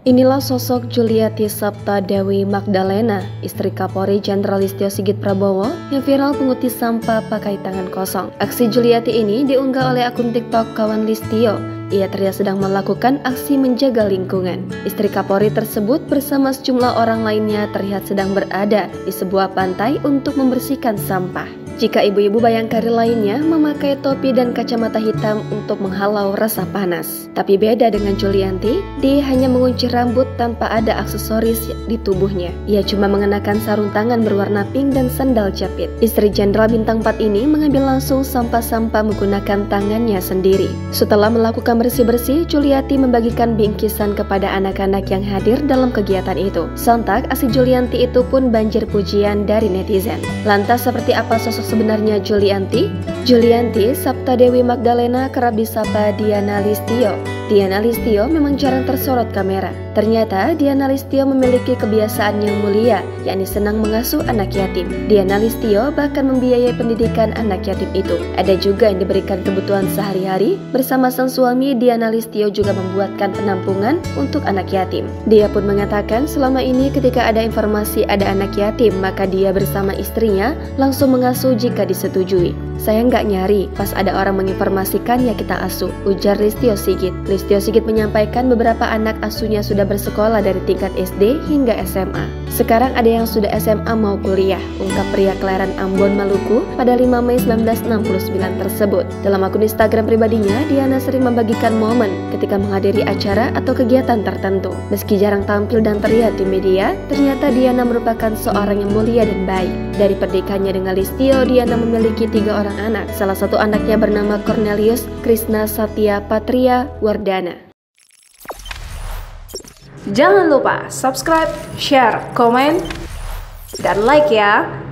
Inilah sosok Juliati Sabta Dewi Magdalena, istri Kapolri Jenderal Listio Sigit Prabowo yang viral pengutih sampah pakai tangan kosong. Aksi Juliati ini diunggah oleh akun TikTok kawan Listio. Ia terlihat sedang melakukan aksi menjaga lingkungan. Istri Kapolri tersebut bersama sejumlah orang lainnya terlihat sedang berada di sebuah pantai untuk membersihkan sampah. Jika ibu-ibu Bayangkari lainnya memakai topi dan kacamata hitam untuk menghalau rasa panas. Tapi beda dengan Julianti, dia hanya mengunci rambut tanpa ada aksesoris di tubuhnya. Ia cuma mengenakan sarung tangan berwarna pink dan sandal jepit. Istri Jenderal Bintang 4 ini mengambil langsung sampah-sampah menggunakan tangannya sendiri. Setelah melakukan bersih-bersih, Juliati membagikan bingkisan kepada anak-anak yang hadir dalam kegiatan itu. Sontak, aksi Julianti itu pun banjir pujian dari netizen. Lantas seperti apa sosok sebenarnya Julianti? Julianti Sabta Dewi Magdalena kerap disapa Diana Listio. Diana Listio memang jarang tersorot kamera. Ternyata Diana Listio memiliki kebiasaan yang mulia, yakni senang mengasuh anak yatim. Diana Listio bahkan membiayai pendidikan anak yatim itu. Ada juga yang diberikan kebutuhan sehari-hari. Bersama sang suami, Diana Listio juga membuatkan penampungan untuk anak yatim. Dia pun mengatakan selama ini ketika ada informasi ada anak yatim, maka dia bersama istrinya langsung mengasuh jika disetujui. Saya nggak nyari, pas ada orang menginformasikan ya kita asuh, ujar Listio Sigit. Listio Sigit menyampaikan beberapa anak asuhnya sudah bersekolah dari tingkat SD hingga SMA. Sekarang ada yang sudah SMA mau kuliah, ungkap pria kelahiran Ambon, Maluku pada 5 Mei 1969 tersebut. Dalam akun Instagram pribadinya, Diana sering membagikan momen ketika menghadiri acara atau kegiatan tertentu. Meski jarang tampil dan terlihat di media, ternyata Diana merupakan seorang yang mulia dan baik. Dari pernikahannya dengan Listio, Diana memiliki 3 orang anak. Salah satu anaknya bernama Cornelius Krishna Satya Patria Wardana. Jangan lupa subscribe, share, komen, dan like ya.